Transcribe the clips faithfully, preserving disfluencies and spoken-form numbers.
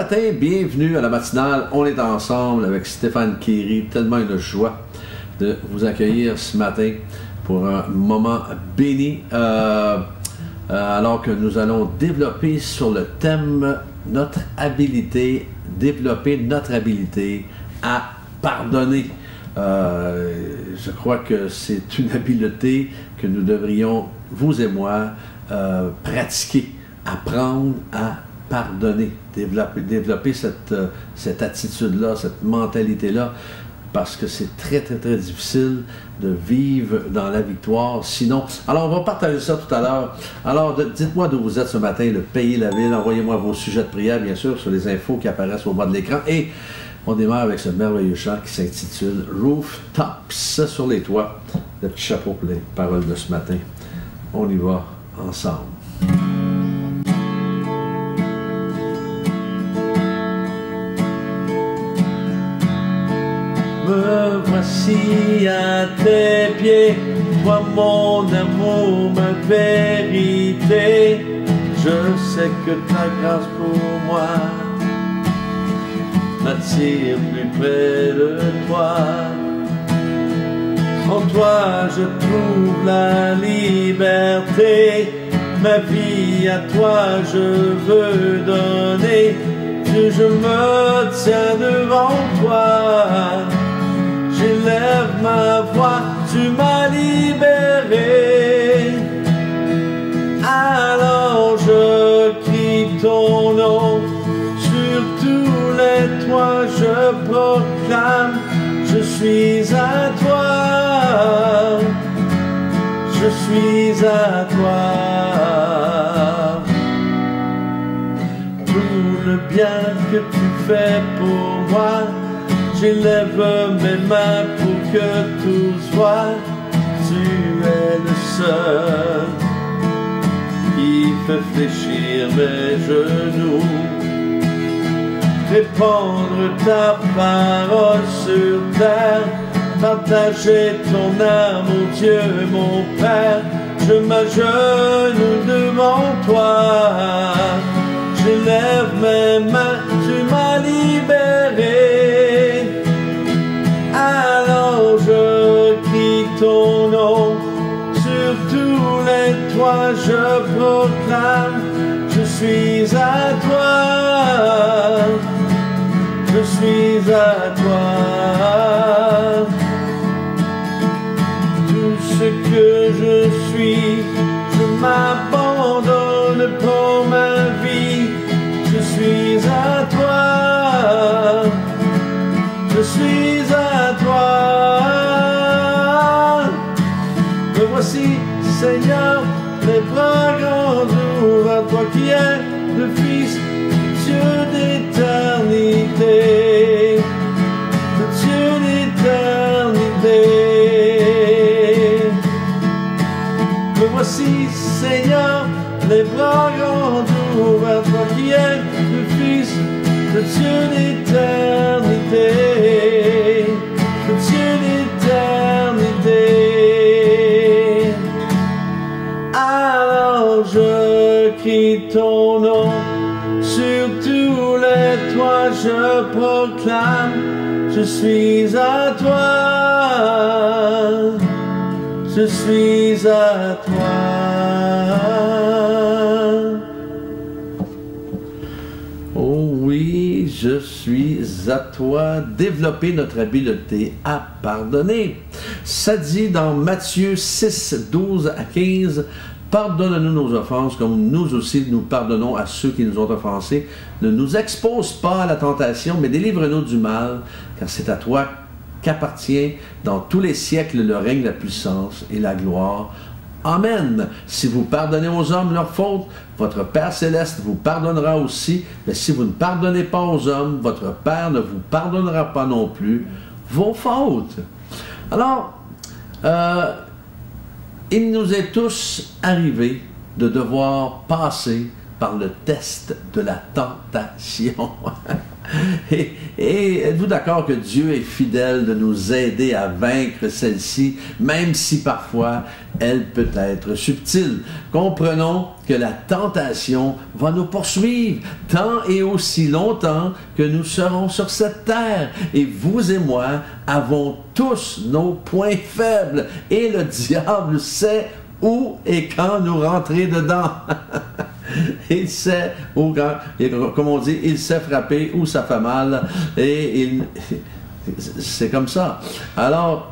matin, bienvenue à la matinale. On est ensemble avec Stéphane Kéry. Tellement une joie de vous accueillir ce matin pour un moment béni. Euh, euh, alors que nous allons développer sur le thème notre habilité, développer notre habilité à pardonner. Euh, je crois que c'est une habileté que nous devrions, vous et moi, euh, pratiquer, apprendre à pardonner, développer, développer cette, euh, cette attitude-là, cette mentalité-là, parce que c'est très, très, très difficile de vivre dans la victoire. Sinon, alors on va partager ça tout à l'heure. Alors, dites-moi d'où vous êtes ce matin, le pays, la ville. Envoyez-moi vos sujets de prière, bien sûr, sur les infos qui apparaissent au bas de l'écran. Et on démarre avec ce merveilleux chant qui s'intitule Rooftops sur les toits. Le petit chapeau pour les paroles de ce matin. On y va ensemble. Me voici à tes pieds, toi mon amour, ma vérité. Je sais que ta grâce pour moi m'attire plus près de toi. En toi je trouve la liberté, ma vie à toi je veux donner. Dieu, je me tiens devant toi, j'élève ma voix, tu m'as libéré. Alors je crie ton nom, sur tous les toits je proclame, je suis à toi, je suis à toi. Tout le bien que tu fais pour moi, j'élève mes mains pour que tout soit. Tu es le seul qui fait fléchir mes genoux. Répandre ta parole sur terre, partager ton amour, Dieu mon Père. Je m'agenouille devant toi, j'élève mes mains, tu m'as libéré. Alors je crie ton nom, sur tous les toits je proclame, je suis à toi, je suis à toi. Tout ce que je suis, je m'abandonne pour ma vie, je suis à toi, je suis à toi. Me voici, Seigneur, les bras grands ouverts, toi qui es le Fils, Dieu d'éternité, le Dieu d'éternité. Me voici, Seigneur, les bras grands ouverts, toi qui es le Fils, le Dieu d'éternité, le Dieu d'éternité. Alors je crie ton nom, sur tous les toits je proclame, je suis à toi, je suis à toi. Oh oui, je suis à toi. Développer notre habileté à pardonner. Ça dit dans Matthieu six, douze à quinze, pardonne-nous nos offenses comme nous aussi nous pardonnons à ceux qui nous ont offensés. Ne nous expose pas à la tentation, mais délivre-nous du mal, car c'est à toi qu'appartient dans tous les siècles le règne, la puissance et la gloire. Amen. Si vous pardonnez aux hommes leurs fautes, votre Père Céleste vous pardonnera aussi. Mais si vous ne pardonnez pas aux hommes, votre Père ne vous pardonnera pas non plus vos fautes. Alors, euh, il nous est tous arrivé de devoir passer par le test de la tentation. Et, et êtes-vous d'accord que Dieu est fidèle de nous aider à vaincre celle-ci, même si parfois elle peut être subtile? Comprenons que la tentation va nous poursuivre tant et aussi longtemps que nous serons sur cette terre. Et vous et moi avons tous nos points faibles. Et le diable sait où et quand nous rentrer dedans. Il sait, où, quand, comme on dit, il sait frapper où ça fait mal. Et il, c'est comme ça. Alors,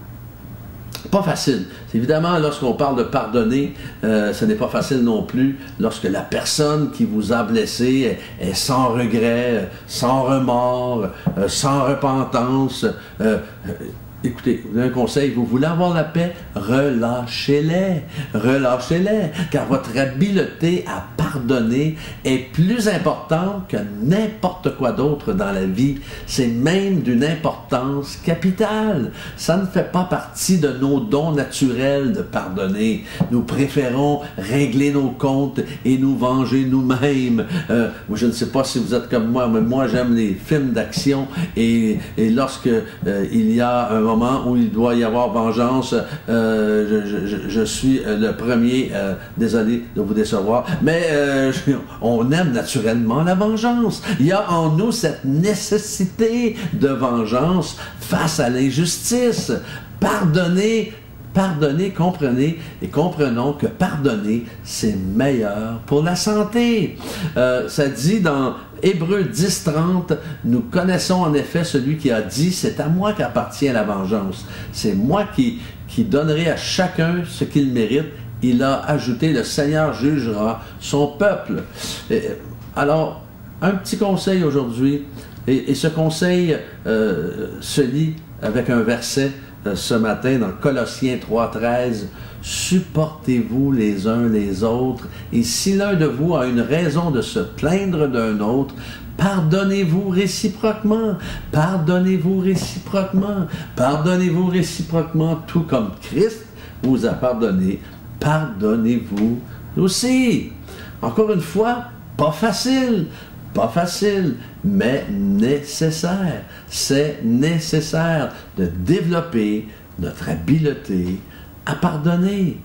pas facile. Évidemment, lorsqu'on parle de pardonner, euh, ce n'est pas facile non plus lorsque la personne qui vous a blessé est, est sans regret, sans remords, euh, sans repentance. Euh, euh, Écoutez, vous avez un conseil, vous voulez avoir la paix, relâchez-les, relâchez-les, car votre habileté à pardonner est plus importante que n'importe quoi d'autre dans la vie. C'est même d'une importance capitale. Ça ne fait pas partie de nos dons naturels de pardonner. Nous préférons régler nos comptes et nous venger nous-mêmes. Euh, je ne sais pas si vous êtes comme moi, mais moi j'aime les films d'action et, et lorsque euh, il y a un moment où il doit y avoir vengeance, euh, je, je, je suis le premier, euh, désolé de vous décevoir, mais euh, je, on aime naturellement la vengeance. Il y a en nous cette nécessité de vengeance face à l'injustice. Pardonnez, pardonnez, comprenez, et comprenons que pardonner, c'est meilleur pour la santé. Euh, ça dit dans Hébreux dix, trente, nous connaissons en effet celui qui a dit, c'est à moi qu'appartient la vengeance. C'est moi qui, qui donnerai à chacun ce qu'il mérite. Il a ajouté, le Seigneur jugera son peuple. Et, alors, un petit conseil aujourd'hui, et, et ce conseil euh, se lit avec un verset euh, ce matin dans Colossiens trois, treize. Supportez-vous les uns les autres, et si l'un de vous a une raison de se plaindre d'un autre, pardonnez-vous réciproquement, pardonnez-vous réciproquement, pardonnez-vous réciproquement, tout comme Christ vous a pardonné, pardonnez-vous aussi. Encore une fois, pas facile, pas facile, mais nécessaire. C'est nécessaire de développer notre habileté à pardonner.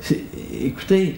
Écoutez,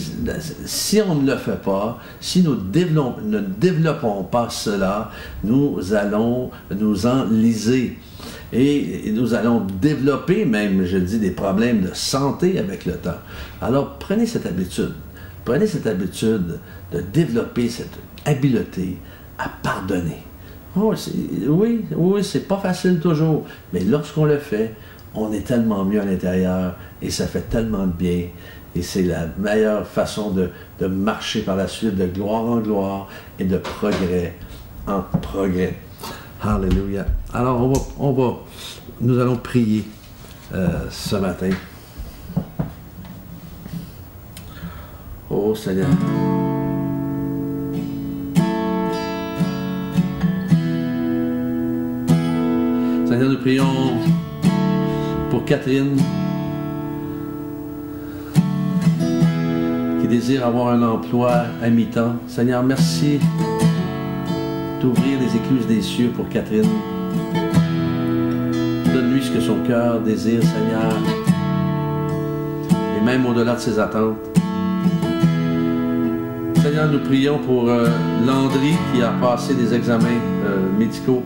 si on ne le fait pas, si nous développons, ne développons pas cela, nous allons nous enliser. Et nous allons développer même, je dis, des problèmes de santé avec le temps. Alors, prenez cette habitude. Prenez cette habitude de développer cette habileté à pardonner. Oh, oui, oui, c'est pas facile toujours, mais lorsqu'on le fait, on est tellement mieux à l'intérieur et ça fait tellement de bien. Et c'est la meilleure façon de, de marcher par la suite, de gloire en gloire et de progrès en progrès. Alléluia. Alors, on va, on va, nous allons prier euh, ce matin. Oh Seigneur. Seigneur, nous prions pour Catherine, qui désire avoir un emploi à mi-temps. Seigneur, merci d'ouvrir les écluses des cieux pour Catherine. Donne-lui ce que son cœur désire, Seigneur, et même au-delà de ses attentes. Seigneur, nous prions pour euh, Landry qui a passé des examens euh, médicaux.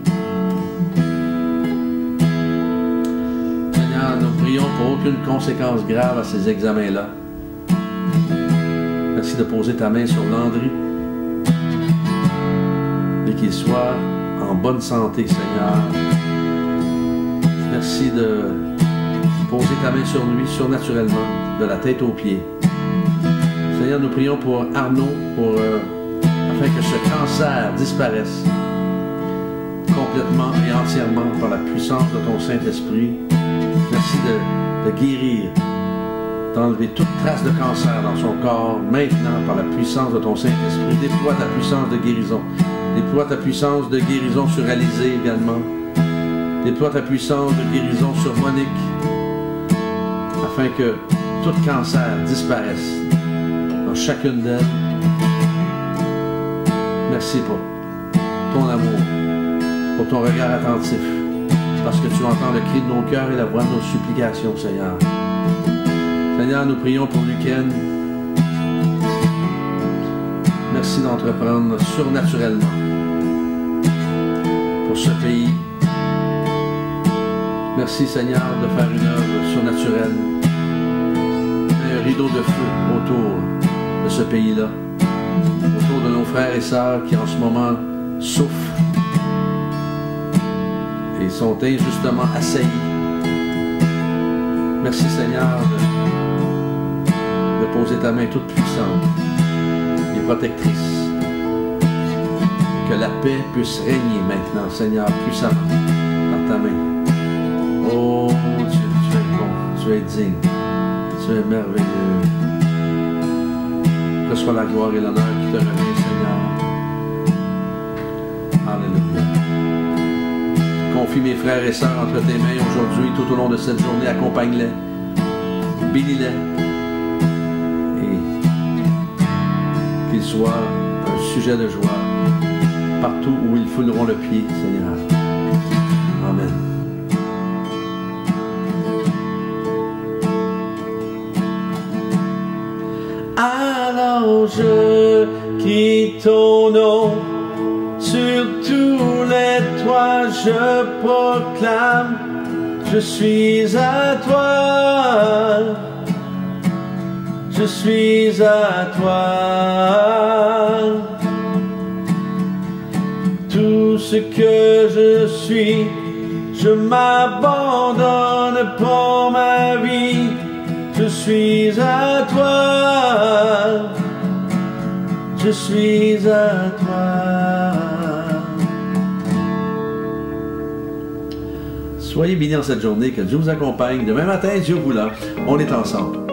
Seigneur, nous prions pour aucune conséquence grave à ces examens-là. Merci de poser ta main sur Landry et qu'il soit en bonne santé, Seigneur. Merci de poser ta main sur lui surnaturellement, de la tête aux pieds. Seigneur, nous prions pour Arnaud, pour, euh, afin que ce cancer disparaisse complètement et entièrement par la puissance de ton Saint-Esprit. Merci de, de guérir, d'enlever toute trace de cancer dans son corps, maintenant par la puissance de ton Saint-Esprit. Déploie ta puissance de guérison. Déploie ta puissance de guérison sur Alizée également. Déploie ta puissance de guérison sur Monique, afin que tout cancer disparaisse chacune d'elles. Merci pour ton amour, pour ton regard attentif, parce que tu entends le cri de nos cœurs et la voix de nos supplications, Seigneur. Seigneur, nous prions pour l'Ukraine. Merci d'entreprendre surnaturellement pour ce pays. Merci, Seigneur, de faire une œuvre surnaturelle. Un rideau de feu autour de ce pays-là, autour de nos frères et sœurs qui en ce moment souffrent et sont injustement assaillis. Merci, Seigneur, de, de poser ta main toute puissante et protectrice. Que la paix puisse régner maintenant, Seigneur, puissamment dans ta main. Oh Dieu, tu es bon, tu es digne, tu es merveilleux. Reçois la gloire et l'honneur qui te revient, Seigneur. Alléluia. Confie mes frères et sœurs entre tes mains aujourd'hui, tout au long de cette journée. Accompagne-les, bénis-les et qu'ils soient un sujet de joie partout où ils fouleront le pied, Seigneur. Amen. Alors je crie ton nom, sur tous les toits je proclame, je suis à toi, je suis à toi. Tout ce que je suis, je m'abandonne pour ma vie. Je suis à toi, je suis à toi. Soyez bénis en cette journée, que Dieu vous accompagne. Demain matin, Dieu voulant, on est ensemble.